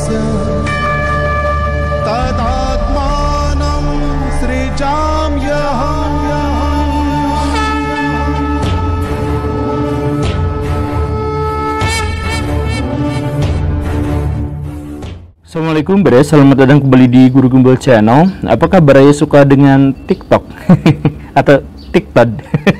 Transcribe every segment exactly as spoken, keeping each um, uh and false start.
तदात्मानं सृजाम्यहम्। Assalamualaikum Bre, selamat datang kembali di Guru Gembel Channel. Apakah Baraya suka dengan TikTok atau TikTok?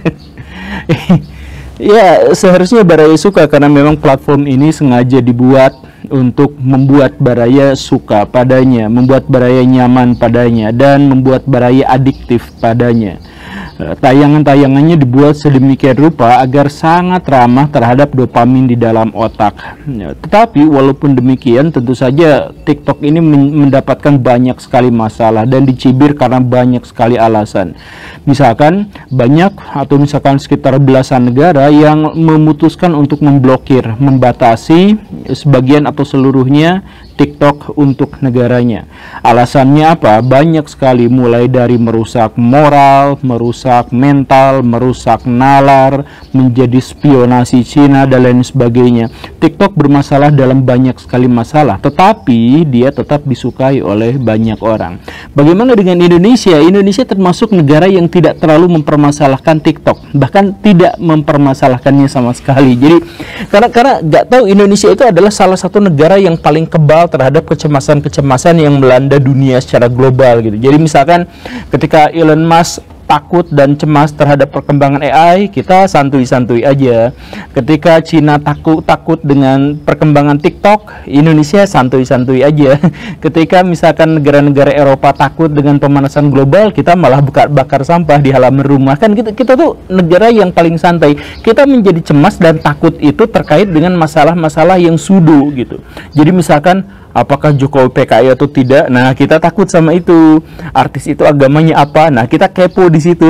Ya, seharusnya Baraya suka karena memang platform ini sengaja dibuat untuk membuat Baraya suka padanya, membuat Baraya nyaman padanya, dan membuat Baraya adiktif padanya. Tayangan-tayangannya dibuat sedemikian rupa agar sangat ramah terhadap dopamin di dalam otak. Tetapi walaupun demikian, tentu saja TikTok ini mendapatkan banyak sekali masalah dan dicibir karena banyak sekali alasan. Misalkan banyak atau misalkan sekitar belasan negara yang memutuskan untuk memblokir, membatasi sebagian atau seluruhnya TikTok untuk negaranya. Alasannya apa? Banyak sekali, mulai dari merusak moral, merusak mental, merusak nalar, menjadi spionasi Cina dan lain sebagainya. TikTok bermasalah dalam banyak sekali masalah, tetapi dia tetap disukai oleh banyak orang. Bagaimana dengan Indonesia? Indonesia termasuk negara yang tidak terlalu mempermasalahkan TikTok, bahkan tidak mempermasalahkannya sama sekali. Jadi karena karena nggak tahu, Indonesia itu adalah salah satu negara yang paling kebal terhadap kecemasan-kecemasan yang melanda dunia secara global gitu. Jadi misalkan ketika Elon Musk takut dan cemas terhadap perkembangan A I, kita santuy-santuy aja. Ketika Cina takut takut dengan perkembangan TikTok, Indonesia santuy-santuy aja. Ketika misalkan negara-negara Eropa takut dengan pemanasan global, kita malah bakar, bakar sampah di halaman rumah. Kan kita, kita tuh negara yang paling santai. Kita menjadi cemas dan takut itu terkait dengan masalah-masalah yang sudo gitu. Jadi misalkan apakah Jokowi P K I atau tidak? Nah, kita takut sama itu. Artis itu agamanya apa? Nah, kita kepo di situ.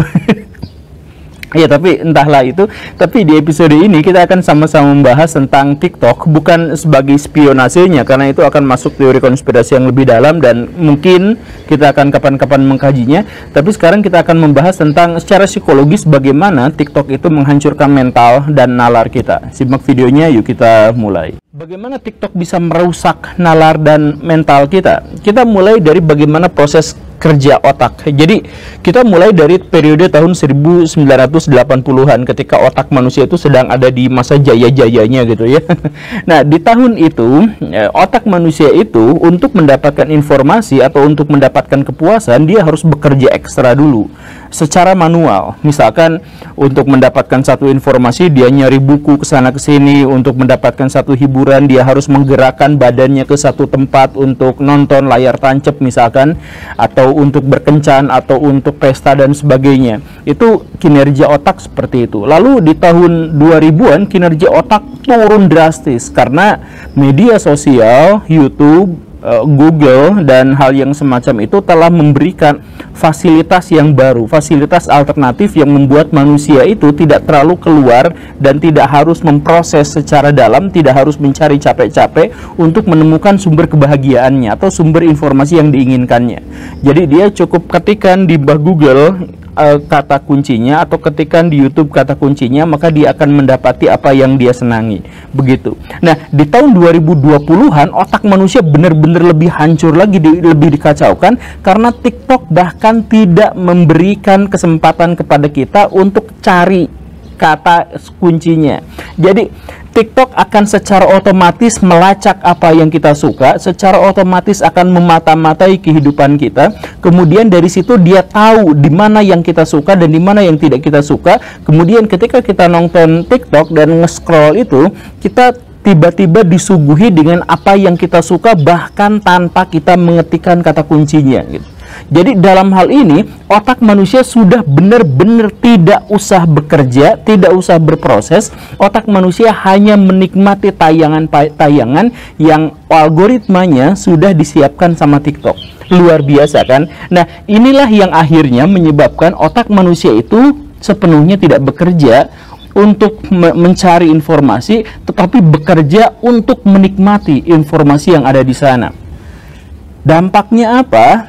Ya, tapi entahlah itu. Tapi di episode ini kita akan sama-sama membahas tentang TikTok, bukan sebagai spionasenya, karena itu akan masuk teori konspirasi yang lebih dalam dan mungkin kita akan kapan-kapan mengkajinya. Tapi sekarang kita akan membahas tentang secara psikologis bagaimana TikTok itu menghancurkan mental dan nalar kita. Simak videonya, yuk kita mulai. Bagaimana TikTok bisa merusak nalar dan mental kita? Kita mulai dari bagaimana proses kerja otak. Jadi kita mulai dari periode tahun seribu sembilan ratus delapan puluhan ketika otak manusia itu sedang ada di masa jaya-jayanya gitu ya. Nah, di tahun itu otak manusia itu untuk mendapatkan informasi atau untuk mendapatkan kepuasan, dia harus bekerja ekstra dulu secara manual. Misalkan untuk mendapatkan satu informasi dia nyari buku ke sana ke sini, untuk mendapatkan satu hiburan dia harus menggerakkan badannya ke satu tempat untuk nonton layar tancap misalkan, atau untuk berkencan atau untuk pesta dan sebagainya. Itu kinerja otak seperti itu. Lalu di tahun dua ribuan kinerja otak turun drastis karena media sosial, YouTube, Google dan hal yang semacam itu telah memberikan fasilitas yang baru, fasilitas alternatif yang membuat manusia itu tidak terlalu keluar dan tidak harus memproses secara dalam, tidak harus mencari capek-capek untuk menemukan sumber kebahagiaannya atau sumber informasi yang diinginkannya. Jadi dia cukup ketikkan di Google uh, kata kuncinya atau ketikan di YouTube kata kuncinya, maka dia akan mendapati apa yang dia senangi. Begitu. Nah, di tahun dua ribu dua puluhan otak manusia benar-benar lebih hancur lagi, di, lebih dikacaukan karena TikTok bahkan tidak memberikan kesempatan kepada kita untuk cari kata kuncinya. Jadi TikTok akan secara otomatis melacak apa yang kita suka, secara otomatis akan memata-matai kehidupan kita. Kemudian dari situ dia tahu di mana yang kita suka dan di mana yang tidak kita suka. Kemudian ketika kita nonton TikTok dan nge-scroll itu, kita tiba-tiba disuguhi dengan apa yang kita suka bahkan tanpa kita mengetikkan kata kuncinya gitu. Jadi dalam hal ini otak manusia sudah benar-benar tidak usah bekerja, tidak usah berproses. Otak manusia hanya menikmati tayangan-tayangan yang algoritmanya sudah disiapkan sama TikTok. Luar biasa kan? Nah, inilah yang akhirnya menyebabkan otak manusia itu sepenuhnya tidak bekerja untuk me mencari informasi, tetapi bekerja untuk menikmati informasi yang ada di sana. Dampaknya apa?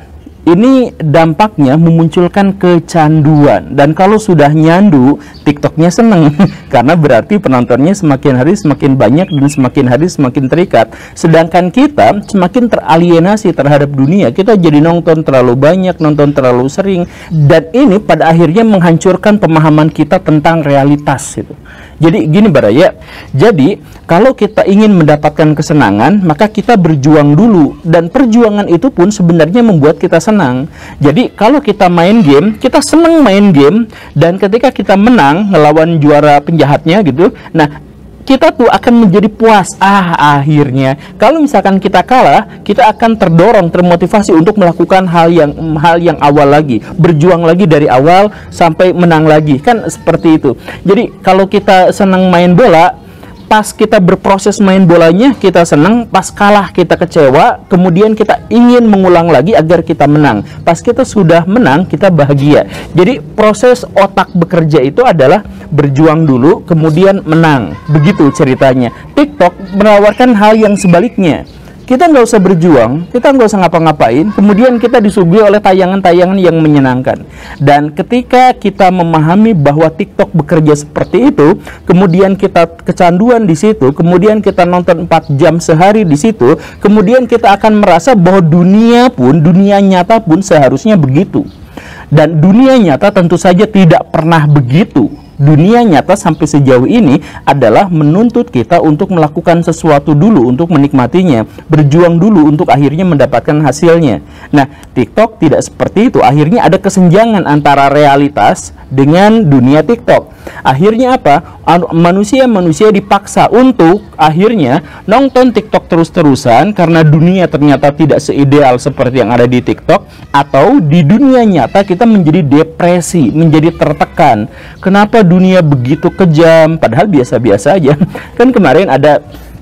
ini dampaknya memunculkan kecanduan, dan kalau sudah nyandu, TikToknya seneng karena berarti penontonnya semakin hari semakin banyak dan semakin hari semakin terikat. Sedangkan kita semakin teralienasi terhadap dunia, kita jadi nonton terlalu banyak, nonton terlalu sering, dan ini pada akhirnya menghancurkan pemahaman kita tentang realitas itu. Jadi gini Baraya, jadi kalau kita ingin mendapatkan kesenangan, maka kita berjuang dulu, dan perjuangan itu pun sebenarnya membuat kita senang. Jadi kalau kita main game, kita senang main game, dan ketika kita menang ngelawan juara penjahatnya gitu, nah kita tuh akan menjadi puas. Ah, akhirnya. Kalau misalkan kita kalah, kita akan terdorong, termotivasi untuk melakukan hal yang hal yang awal lagi, berjuang lagi dari awal sampai menang lagi. Kan seperti itu. Jadi kalau kita senang main bola, pas kita berproses main bolanya kita senang, pas kalah kita kecewa, kemudian kita ingin mengulang lagi agar kita menang. Pas kita sudah menang, kita bahagia. Jadi proses otak bekerja itu adalah berjuang dulu, kemudian menang. Begitu ceritanya. TikTok menawarkan hal yang sebaliknya. Kita nggak usah berjuang, kita nggak usah ngapa-ngapain, kemudian kita disuguhi oleh tayangan-tayangan yang menyenangkan. Dan ketika kita memahami bahwa TikTok bekerja seperti itu, kemudian kita kecanduan di situ, kemudian kita nonton empat jam sehari di situ, kemudian kita akan merasa bahwa dunia pun, dunia nyata pun seharusnya begitu. Dan dunia nyata tentu saja tidak pernah begitu. Dunia nyata sampai sejauh ini adalah menuntut kita untuk melakukan sesuatu dulu untuk menikmatinya, berjuang dulu untuk akhirnya mendapatkan hasilnya. Nah, TikTok tidak seperti itu. Akhirnya ada kesenjangan antara realitas dengan dunia TikTok. Akhirnya apa? Manusia-manusia dipaksa untuk akhirnya nonton TikTok terus-terusan karena dunia ternyata tidak seideal seperti yang ada di TikTok, atau di dunia nyata kita menjadi depresi, menjadi tertekan. Kenapa dunia begitu kejam padahal biasa-biasa aja? Kan kemarin ada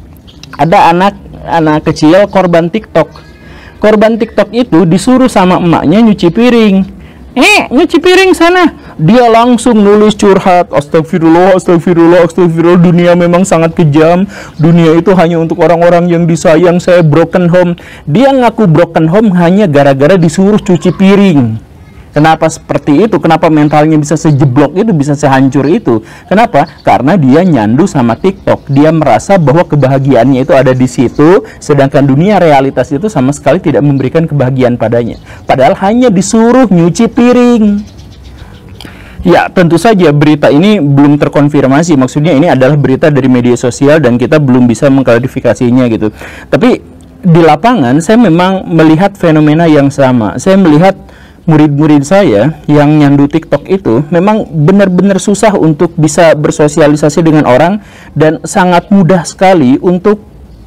ada anak anak kecil korban TikTok. Korban TikTok itu disuruh sama emaknya nyuci piring. Eh, nyuci piring sana. Dia langsung nulis curhat, astagfirullah, astagfirullah, astagfirullah, dunia memang sangat kejam. Dunia itu hanya untuk orang-orang yang disayang, saya broken home. Dia ngaku broken home hanya gara-gara disuruh cuci piring. Kenapa seperti itu? Kenapa mentalnya bisa sejeblok itu, bisa sehancur itu? Kenapa? Karena dia nyandu sama TikTok. Dia merasa bahwa kebahagiaannya itu ada di situ, sedangkan dunia realitas itu sama sekali tidak memberikan kebahagiaan padanya. Padahal hanya disuruh nyuci piring. Ya, tentu saja berita ini belum terkonfirmasi. Maksudnya ini adalah berita dari media sosial dan kita belum bisa mengklarifikasinya gitu. Tapi di lapangan saya memang melihat fenomena yang sama. Saya melihat murid-murid saya yang nyandu TikTok itu memang benar-benar susah untuk bisa bersosialisasi dengan orang, dan sangat mudah sekali untuk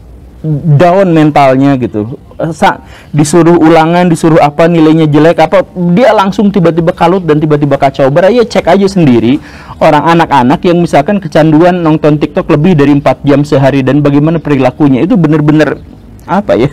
down mentalnya gitu. Sa disuruh ulangan, disuruh apa, nilainya jelek apa, dia langsung tiba-tiba kalut dan tiba-tiba kacau. Beraya cek aja sendiri orang anak-anak yang misalkan kecanduan nonton TikTok lebih dari empat jam sehari dan bagaimana perilakunya, itu benar-benar apa ya,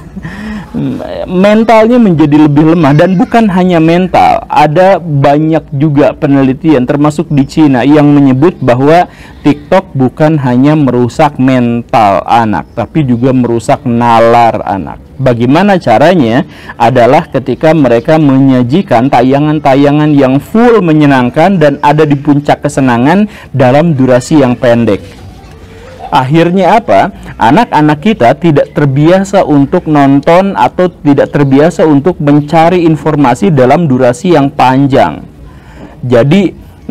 mentalnya menjadi lebih lemah. Dan bukan hanya mental, ada banyak juga penelitian termasuk di Cina yang menyebut bahwa TikTok bukan hanya merusak mental anak, tapi juga merusak nalar anak. Bagaimana caranya? Adalah ketika mereka menyajikan tayangan-tayangan yang full menyenangkan dan ada di puncak kesenangan dalam durasi yang pendek. Akhirnya apa? Anak-anak kita tidak terbiasa untuk nonton atau tidak terbiasa untuk mencari informasi dalam durasi yang panjang. Jadi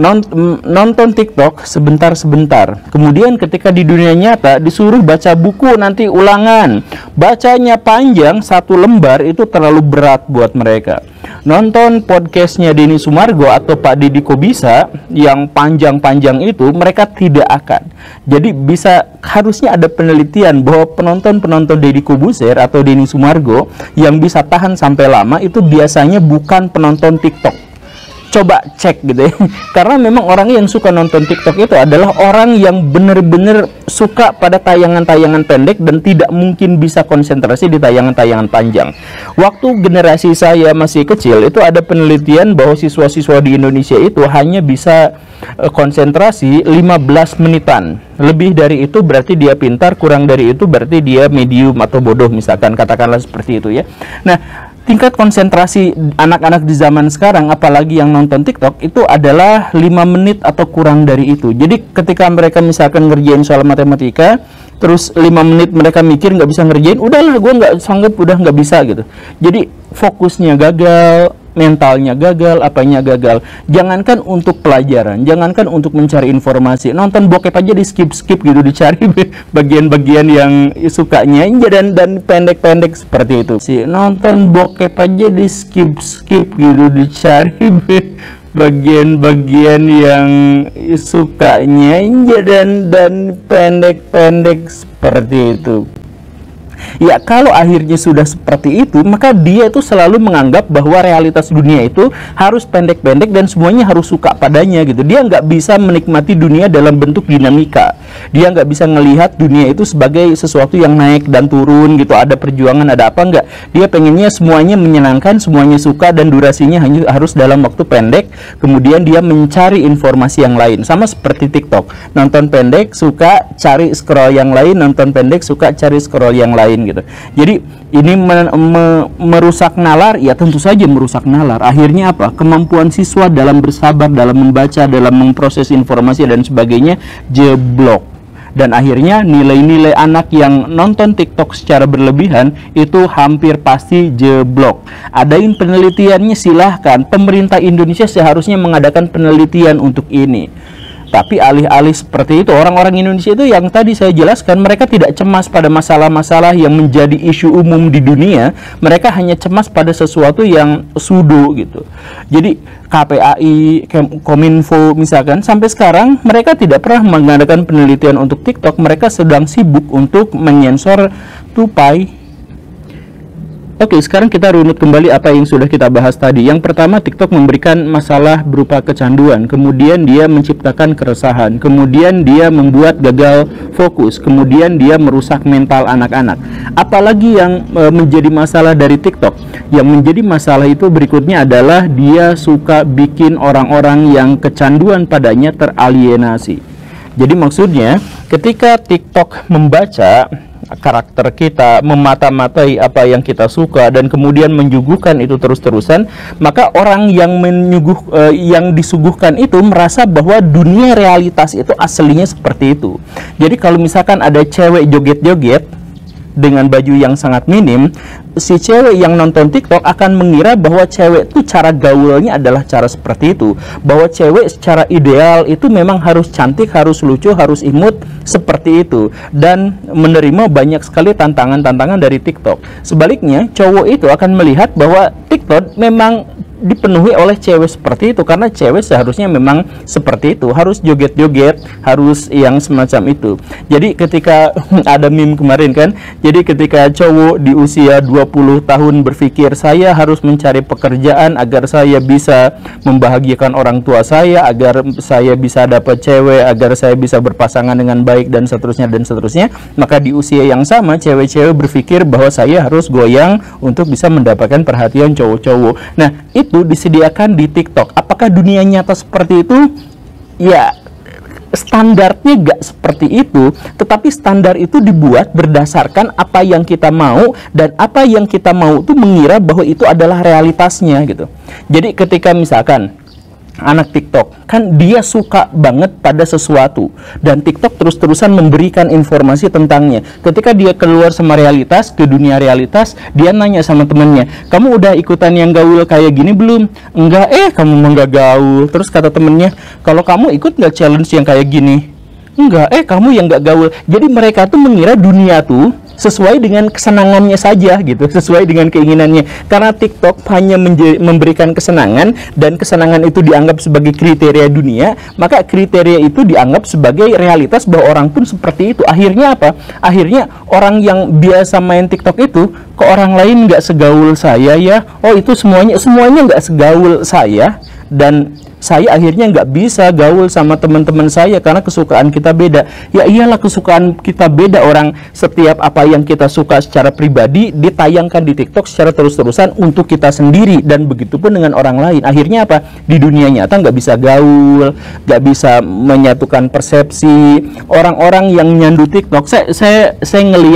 nonton TikTok sebentar-sebentar, kemudian ketika di dunia nyata disuruh baca buku nanti ulangan, bacanya panjang, satu lembar itu terlalu berat buat mereka. Nonton podcastnya Denny Sumargo atau Pak Deddy Kobisa yang panjang-panjang itu mereka tidak akan. Jadi bisa, harusnya ada penelitian bahwa penonton-penonton Deddy Kobuser atau Denny Sumargo yang bisa tahan sampai lama itu biasanya bukan penonton TikTok. Coba cek gitu ya. Karena memang orang yang suka nonton TikTok itu adalah orang yang benar-benar suka pada tayangan-tayangan pendek dan tidak mungkin bisa konsentrasi di tayangan-tayangan panjang. Waktu generasi saya masih kecil itu ada penelitian bahwa siswa-siswa di Indonesia itu hanya bisa uh, konsentrasi lima belas menitan. Lebih dari itu berarti dia pintar, kurang dari itu berarti dia medium atau bodoh misalkan, katakanlah seperti itu ya. Nah, tingkat konsentrasi anak-anak di zaman sekarang, apalagi yang nonton TikTok, itu adalah lima menit atau kurang dari itu. Jadi ketika mereka misalkan ngerjain soal matematika, terus lima menit mereka mikir nggak bisa ngerjain, udahlah gue nggak sanggup, udah nggak bisa gitu. Jadi fokusnya gagal, mentalnya gagal, apanya gagal. Jangankan untuk pelajaran, jangankan untuk mencari informasi, nonton bokep aja di skip-skip gitu, dicari bagian-bagian yang sukanya dan dan pendek-pendek seperti itu. Si nonton bokep aja di skip-skip gitu, dicari bagian-bagian yang sukanya dan dan pendek-pendek seperti itu. Ya, kalau akhirnya sudah seperti itu, maka dia itu selalu menganggap bahwa realitas dunia itu harus pendek-pendek dan semuanya harus suka padanya gitu. Dia nggak bisa menikmati dunia dalam bentuk dinamika. Dia nggak bisa melihat dunia itu sebagai sesuatu yang naik dan turun gitu, ada perjuangan, ada apa nggak. Dia pengennya semuanya menyenangkan, semuanya suka, dan durasinya hanya harus dalam waktu pendek. Kemudian dia mencari informasi yang lain, sama seperti TikTok. Nonton pendek, suka, cari scroll yang lain, nonton pendek, suka, cari scroll yang lain gitu. Jadi ini me me merusak nalar, ya tentu saja merusak nalar. Akhirnya apa? Kemampuan siswa dalam bersabar, dalam membaca, dalam memproses informasi dan sebagainya jeblok. Dan akhirnya nilai-nilai anak yang nonton TikTok secara berlebihan itu hampir pasti jeblok. Adain penelitiannya silahkan. Pemerintah Indonesia seharusnya mengadakan penelitian untuk ini. Tapi alih-alih seperti itu, orang-orang Indonesia itu yang tadi saya jelaskan, mereka tidak cemas pada masalah-masalah yang menjadi isu umum di dunia. Mereka hanya cemas pada sesuatu yang sudo gitu. Jadi K P A I, Kominfo misalkan, sampai sekarang mereka tidak pernah mengadakan penelitian untuk TikTok. Mereka sedang sibuk untuk menyensor tupai. Oke, sekarang kita runut kembali apa yang sudah kita bahas tadi. Yang pertama, TikTok memberikan masalah berupa kecanduan, kemudian dia menciptakan keresahan, kemudian dia membuat gagal fokus, kemudian dia merusak mental anak-anak. Apalagi yang e, menjadi masalah dari TikTok? Yang menjadi masalah itu berikutnya adalah dia suka bikin orang-orang yang kecanduan padanya teralienasi. Jadi maksudnya, ketika TikTok membaca karakter kita, memata-matai apa yang kita suka, dan kemudian menyuguhkan itu terus-terusan, maka orang yang menyuguh eh, yang disuguhkan itu merasa bahwa dunia realitas itu aslinya seperti itu. Jadi kalau misalkan ada cewek joget-joget dengan baju yang sangat minim, si cewek yang nonton TikTok akan mengira bahwa cewek itu cara gaulnya adalah cara seperti itu, bahwa cewek secara ideal itu memang harus cantik, harus lucu, harus imut seperti itu, dan menerima banyak sekali tantangan-tantangan dari TikTok. Sebaliknya, cowok itu akan melihat bahwa TikTok memang dipenuhi oleh cewek seperti itu, karena cewek seharusnya memang seperti itu, harus joget-joget, harus yang semacam itu. Jadi ketika ada meme kemarin kan, jadi ketika cowok di usia dua puluh tahun berpikir saya harus mencari pekerjaan agar saya bisa membahagiakan orang tua saya, agar saya bisa dapat cewek, agar saya bisa berpasangan dengan baik, dan seterusnya dan seterusnya, maka di usia yang sama cewek-cewek berpikir bahwa saya harus goyang untuk bisa mendapatkan perhatian cowok-cowok. Nah, itu disediakan di TikTok. Apakah dunia nyata seperti itu? Ya, standarnya gak seperti itu, tetapi standar itu dibuat berdasarkan apa yang kita mau, dan apa yang kita mau itu mengira bahwa itu adalah realitasnya gitu. Jadi ketika misalkan anak TikTok, kan dia suka banget pada sesuatu, dan TikTok terus-terusan memberikan informasi tentangnya. Ketika dia keluar sama realitas, ke dunia realitas, dia nanya sama temennya, kamu udah ikutan yang gaul kayak gini belum? Enggak, eh kamu mah nggak gaul. Terus kata temennya, kalau kamu ikut nggak challenge yang kayak gini? Enggak, eh kamu yang nggak gaul. Jadi mereka tuh mengira dunia tuh sesuai dengan kesenangannya saja gitu, sesuai dengan keinginannya. Karena TikTok hanya memberikan kesenangan, dan kesenangan itu dianggap sebagai kriteria dunia, maka kriteria itu dianggap sebagai realitas bahwa orang pun seperti itu. Akhirnya apa? Akhirnya orang yang biasa main TikTok itu ke orang lain nggak segaul saya ya, oh itu semuanya semuanya nggak segaul saya, dan saya akhirnya nggak bisa gaul sama teman-teman saya karena kesukaan kita beda. Ya iyalah, kesukaan kita beda. Orang setiap apa yang kita suka secara pribadi ditayangkan di TikTok secara terus-terusan untuk kita sendiri, dan begitu pun dengan orang lain. Akhirnya apa? Di dunia nyata nggak bisa gaul, nggak bisa menyatukan persepsi. Orang-orang yang nyandu TikTok, saya saya saya ngelihat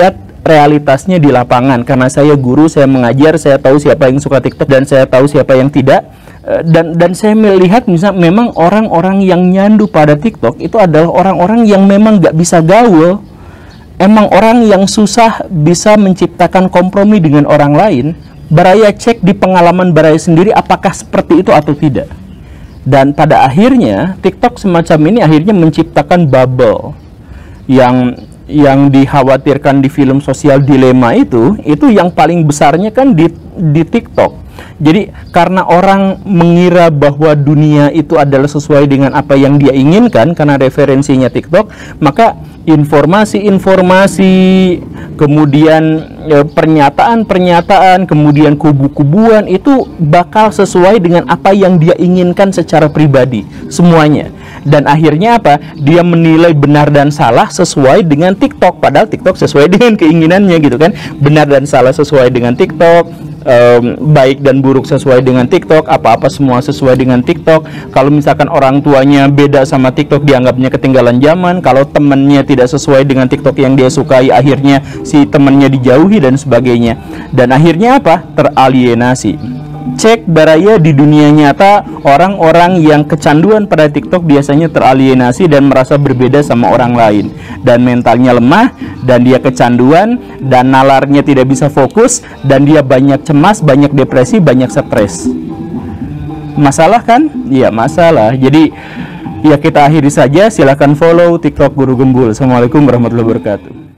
realitasnya di lapangan. Karena saya guru, saya mengajar, saya tahu siapa yang suka TikTok dan saya tahu siapa yang tidak. Dan dan saya melihat misal memang orang-orang yang nyandu pada TikTok itu adalah orang-orang yang memang nggak bisa gaul. Emang orang yang susah bisa menciptakan kompromi dengan orang lain. Baraya cek di pengalaman Baraya sendiri apakah seperti itu atau tidak. Dan pada akhirnya TikTok semacam ini akhirnya menciptakan bubble yang yang dikhawatirkan di film sosial dilema itu, itu yang paling besarnya kan di di TikTok. Jadi karena orang mengira bahwa dunia itu adalah sesuai dengan apa yang dia inginkan karena referensinya TikTok, maka informasi-informasi, kemudian ya, pernyataan-pernyataan, kemudian kubu-kubuan itu bakal sesuai dengan apa yang dia inginkan secara pribadi semuanya. Dan akhirnya apa? Dia menilai benar dan salah sesuai dengan TikTok, padahal TikTok sesuai dengan keinginannya gitu kan. Benar dan salah sesuai dengan TikTok. Um, baik dan buruk sesuai dengan TikTok, apa-apa semua sesuai dengan TikTok. Kalau misalkan orang tuanya beda sama TikTok, dianggapnya ketinggalan zaman. Kalau temannya tidak sesuai dengan TikTok yang dia sukai, akhirnya si temannya dijauhi dan sebagainya. Dan akhirnya apa? Teralienasi. Cek Baraya di dunia nyata, orang-orang yang kecanduan pada TikTok biasanya teralienasi dan merasa berbeda sama orang lain. Dan mentalnya lemah, dan dia kecanduan, dan nalarnya tidak bisa fokus, dan dia banyak cemas, banyak depresi, banyak stres. Masalah kan? Iya masalah. Jadi ya kita akhiri saja, silahkan follow TikTok Guru Gembul. Assalamualaikum warahmatullahi wabarakatuh.